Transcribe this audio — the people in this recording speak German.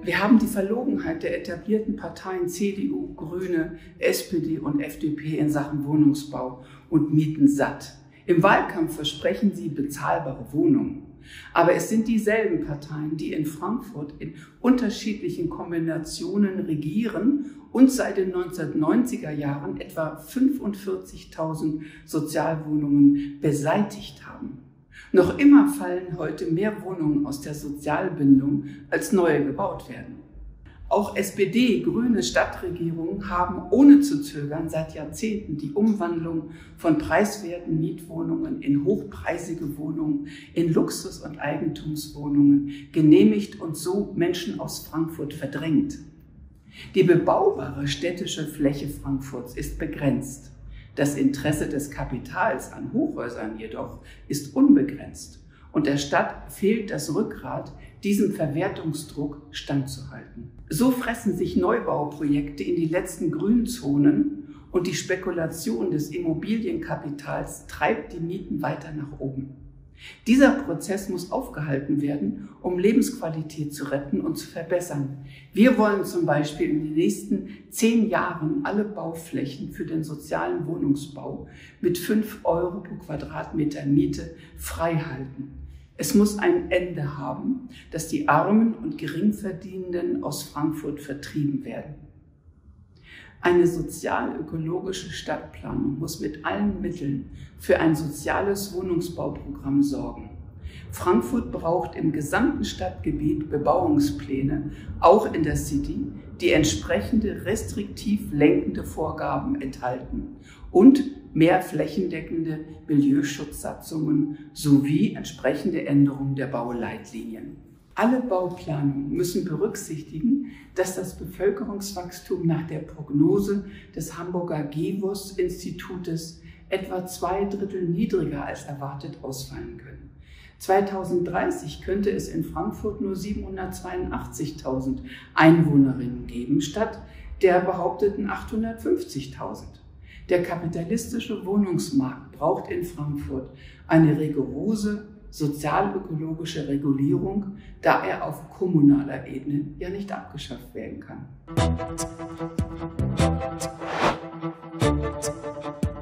Wir haben die Verlogenheit der etablierten Parteien CDU, Grüne, SPD und FDP in Sachen Wohnungsbau und Mieten satt. Im Wahlkampf versprechen sie bezahlbare Wohnungen. Aber es sind dieselben Parteien, die in Frankfurt in unterschiedlichen Kombinationen regieren und seit den 1990er Jahren etwa 45.000 Sozialwohnungen beseitigt haben. Noch immer fallen heute mehr Wohnungen aus der Sozialbindung, als neue gebaut werden. Auch SPD, grüne Stadtregierungen haben ohne zu zögern seit Jahrzehnten die Umwandlung von preiswerten Mietwohnungen in hochpreisige Wohnungen, in Luxus- und Eigentumswohnungen genehmigt und so Menschen aus Frankfurt verdrängt. Die bebaubare städtische Fläche Frankfurts ist begrenzt. Das Interesse des Kapitals an Hochhäusern jedoch ist unbegrenzt und der Stadt fehlt das Rückgrat, diesem Verwertungsdruck standzuhalten. So fressen sich Neubauprojekte in die letzten Grünzonen und die Spekulation des Immobilienkapitals treibt die Mieten weiter nach oben. Dieser Prozess muss aufgehalten werden, um Lebensqualität zu retten und zu verbessern. Wir wollen zum Beispiel in den nächsten 10 Jahren alle Bauflächen für den sozialen Wohnungsbau mit 5 Euro pro Quadratmeter Miete frei halten. Es muss ein Ende haben, dass die Armen und Geringverdienenden aus Frankfurt vertrieben werden. Eine sozial-ökologische Stadtplanung muss mit allen Mitteln für ein soziales Wohnungsbauprogramm sorgen. Frankfurt braucht im gesamten Stadtgebiet Bebauungspläne, auch in der City, die entsprechende restriktiv lenkende Vorgaben enthalten und mehr flächendeckende Milieuschutzsatzungen sowie entsprechende Änderungen der Bauleitlinien. Alle Bauplanungen müssen berücksichtigen, dass das Bevölkerungswachstum nach der Prognose des Hamburger GEWOS-Institutes etwa 2/3 niedriger als erwartet ausfallen können. 2030 könnte es in Frankfurt nur 782.000 Einwohnerinnen geben, statt der behaupteten 850.000. Der kapitalistische Wohnungsmarkt braucht in Frankfurt eine rigorose sozial-ökologische Regulierung, da er auf kommunaler Ebene ja nicht abgeschafft werden kann.